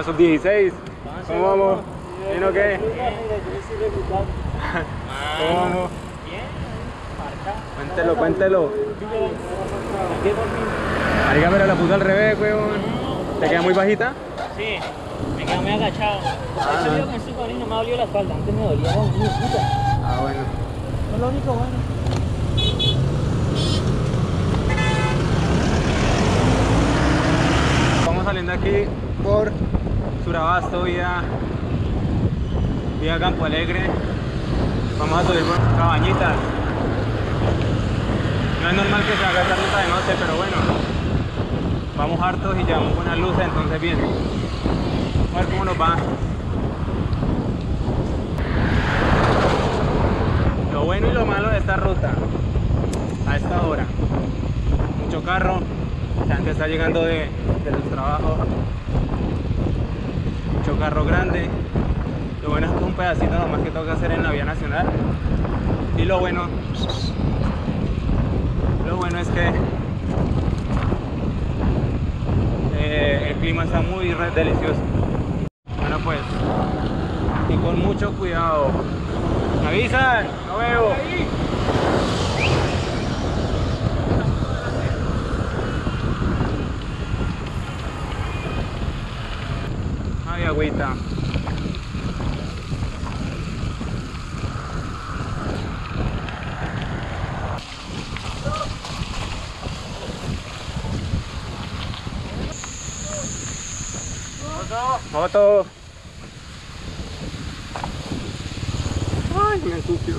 la sub-16. ¿Cómo vamos? ¿Bien o qué? ¿Cómo vamos? Bien, marca. Cuéntelo, cuéntelo. Marica, pero la puse al revés, weón. ¿Te queda muy bajita? Sí, me quedo muy agachado. He salido con este cabrón y no me ha dolido la espalda. Antes me dolía como una puta. Ah, bueno. No es lo único bueno. Vamos saliendo aquí por Surabasto vía Campo Alegre. Vamos a subir por Cabañitas. No es normal que se haga esta ruta de noche, pero bueno, vamos hartos y llevamos buenas luces, entonces bien. Vamos a ver cómo nos va. Lo bueno y lo malo de esta ruta a esta hora: mucho carro, la gente está llegando de sus trabajos, mucho carro grande. Lo bueno es que es un pedacito nomás que tengo que hacer en la vía nacional. Y lo bueno es que el clima está muy delicioso. Bueno, pues, y con mucho cuidado. ¿Me avisan? ¡No veo! Ay, agüita. Moto. Ay, me ensució.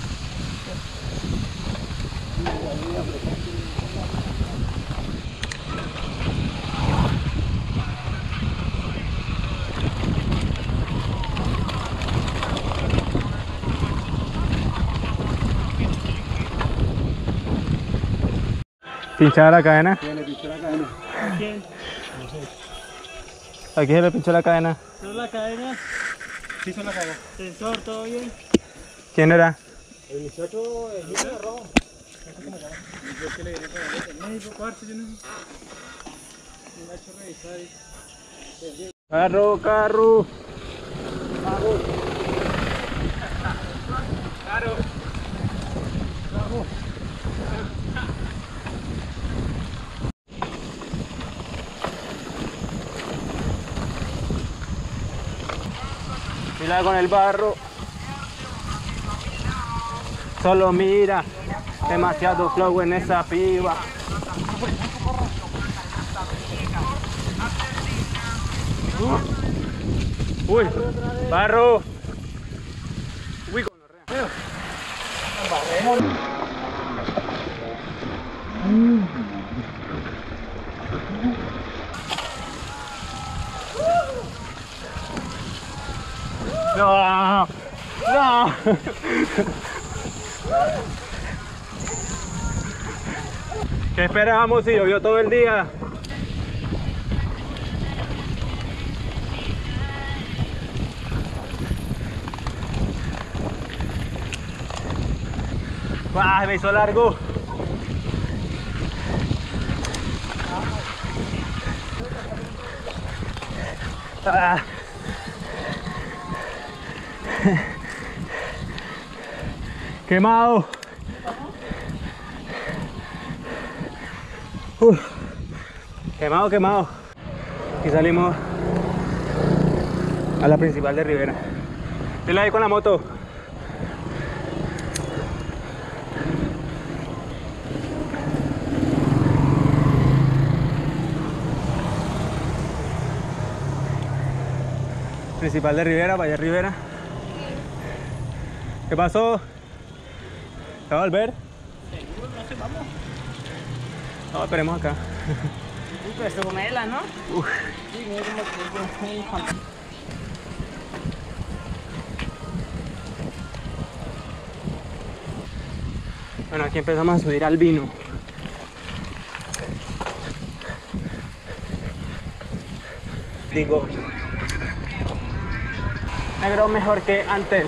¿Pinchada la cadena? ¿Quién le pinchó la cadena? ¿Quién? No sé. ¿A quién se le pinchó la cadena? ¿Solo la cadena? Sí, se la cagó. ¿Sensor? ¿Todo bien? ¿Quién era? El muchacho, el niño de rojo. No sé cómo se llama. Yo que le diré con el médico, parce, yo no sé. Me ha hecho revisar y... Carro, carro. Carro. Mira con el barro. Solo mira. Demasiado flow en esa piba. Uy, barro. Uy, gonorrea. No, no. ¿Qué esperábamos si llovió todo el día? ¡Ah, me hizo largo! Ah. Quemado. Quemado, quemado. Y salimos a la principal de Rivera. Dile ahí con la moto. Principal de Rivera, Valle Rivera. ¿Qué pasó? ¿Se va a volver? Seguro, no sé, vamos. No, esperemos acá. Uy, pero esto gomela, ¿no? Uf. Sí, mira como que... Bueno, aquí empezamos a subir al vino. Digo, negro mejor que antes.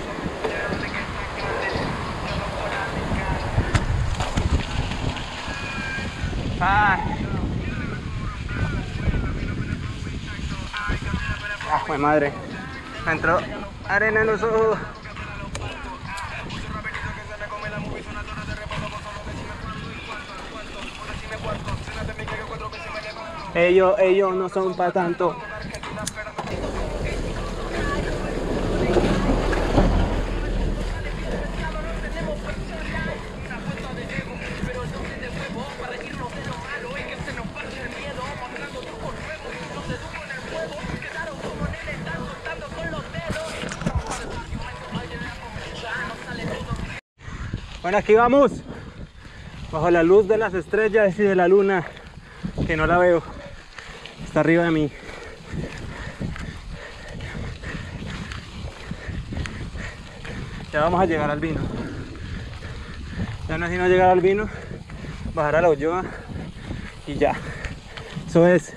Ah. Pues madre, me entró arena en los ojos. Ellos no son para tanto. Bueno, aquí vamos, bajo la luz de las estrellas y de la luna, que no la veo, está arriba de mí. Ya vamos a llegar al vino. Ya no es sino llegar al vino, bajar a la Ulloa y ya. Eso es.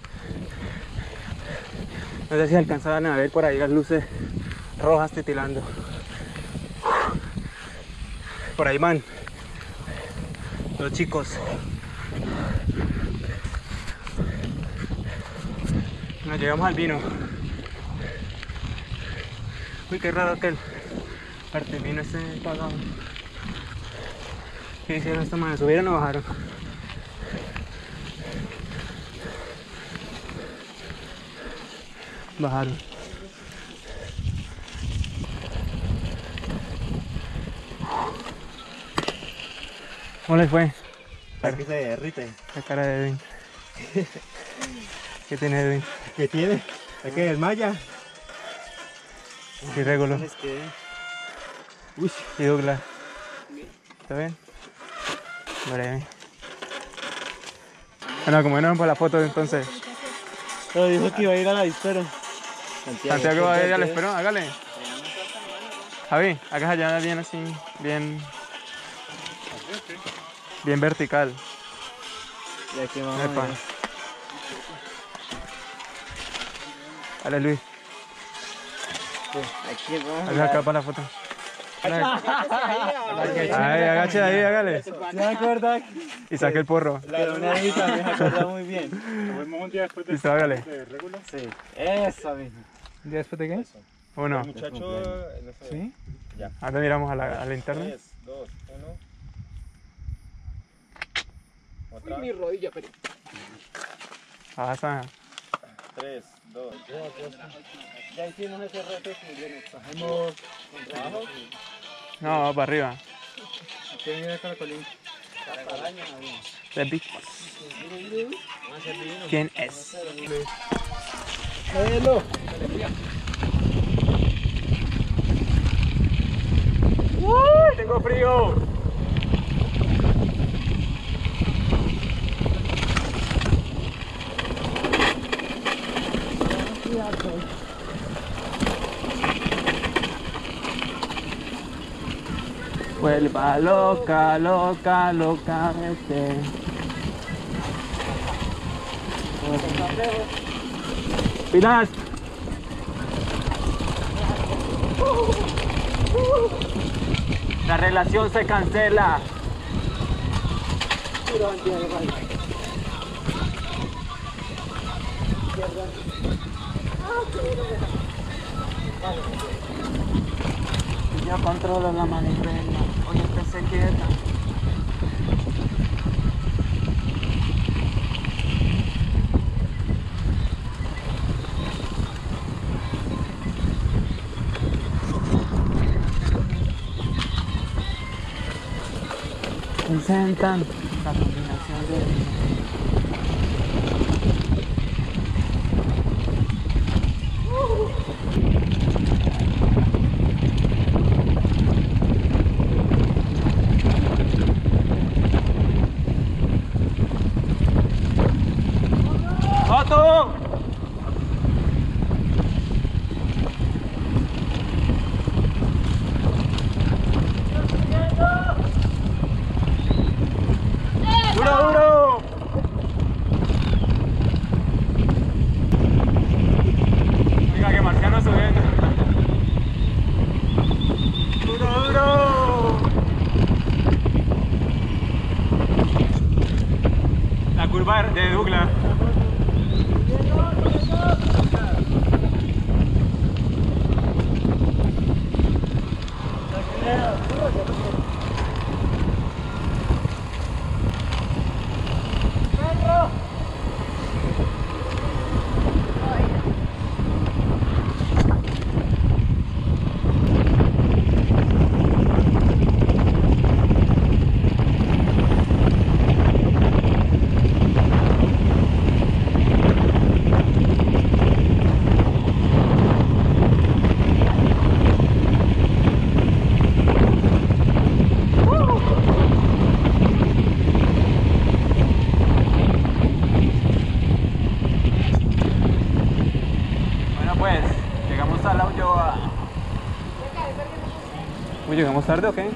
No sé si alcanzaban a ver por ahí las luces rojas titilando. Por ahí van los chicos. Nos llegamos al vino. Uy, qué raro que el vino esté pagado. ¿Qué hicieron esta manera? ¿Subieron o bajaron? Bajaron. ¿Cómo les fue? Aquí se derrite. La cara de Edwin. ¿Qué tiene Edwin? ¿Qué tiene? ¿Es que desmaya? Irregular. Es que... Uy, y Douglas. ¿Está bien? Breve. Bueno, como no ven por la foto entonces. Pero dijo que iba a ir a la dispero. Santiago va a ir al espero, hágale. Javi, hagas allá bien así, bien vertical. Y aquí vamos. Epa. Dale Luis, Aquí vamos. hagas acá para la foto. Ahí, agache ahí, hágale. ¿Se acuerda? Y saque el porro. La lunadita me acuerda muy bien. Nos vemos un día después de Listo, hágale. regular. Sí, esa misma. ¿Un día después de qué? Uno. Muchacho, no sé. ¿Sí? Ya. Ahora miramos a la interna. 3, 2, 1. Otra. Mi rodilla, pero... Pasa. 3, 2. Ya hicimos ese reto y bien hecho. Hacemos abajo. No, va para arriba. ¿Quién viene con la colina? The Big Boss. ¿Quién es? ¡Hello! ¡Uy! Tengo frío. Vuelva loca, loca, locamente. Pilas. La relación se cancela. Yo controlo la manivela. Oye, esté quieta. Presentan la combinación de... ¡Otto! ¡Duro, duro! Oiga, que Marciano subiendo. ¡Duro, duro! La curva de Douglas. Pues llegamos tarde, ¿ok?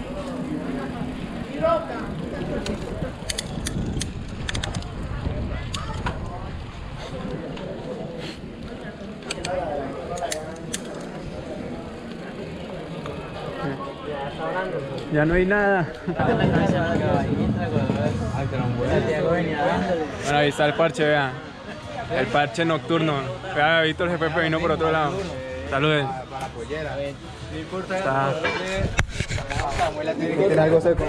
Ya no hay nada. Bueno, ahí está el parche, vean. El parche nocturno. Vea, Víctor GPP vino por otro lado. Saludos. Está. Tiene algo seco.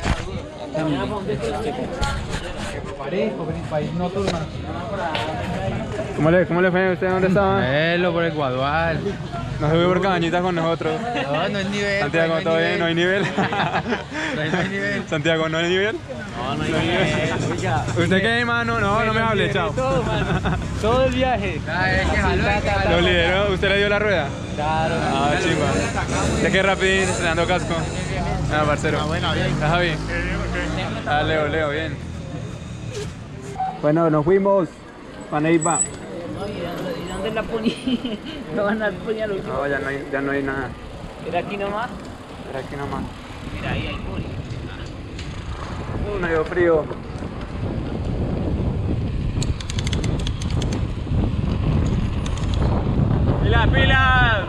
¿Cómo le fue a usted? ¿Dónde estaba? Por el Guadual. No se vio por cabañitas con nosotros. No, no es nivel. Santiago, ¿todo bien? ¿No hay nivel? No hay nivel. Santiago, ¿no hay nivel? No hay nivel. ¿Usted qué, mano? No me hable, chao. Todo el viaje. Lo lideró, ¿usted le dio la rueda? Claro. Ah, chimba. ¿De qué rapidín estrenando casco? Ah, parcero. Bueno, bien. ¿Está Javi? Ah, Leo, bien. Bueno, nos fuimos. Paneiva. No, ¿y dónde la poní? No van a poner al último. No, ya no hay nada. ¿Era aquí nomás? Era aquí nomás. Mira, ahí hay poli. Me dio frío. ¡Pilas, pilas!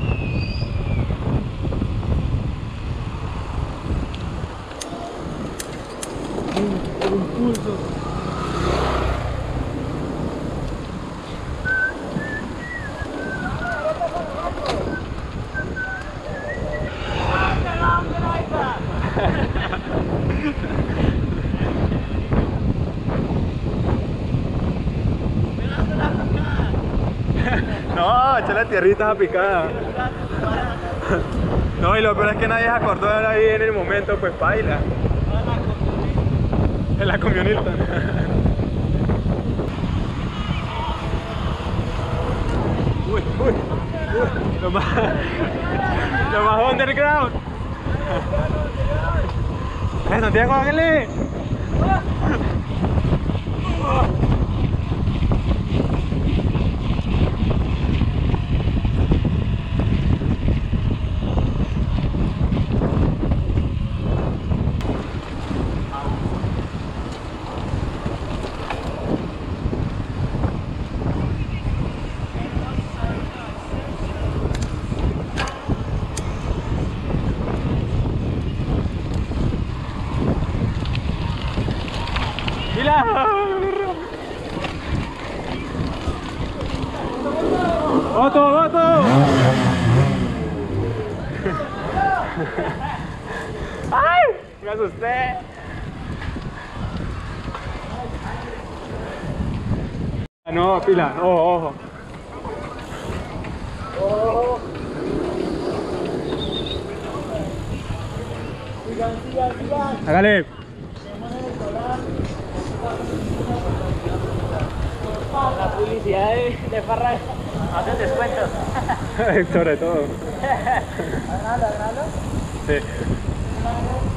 No, echa la tierrita picada. No, y lo peor es que nadie se acordó de ahí en el momento, pues baila. En la camioneta. Uy. Lo más underground. Santiago, hágale. ¡Otto! ¡Ay! Me asusté. No, pila, ojo. Hágale. La publicidad de Farra hacen descuentos. Sobre todo. ¿Agralo? Sí.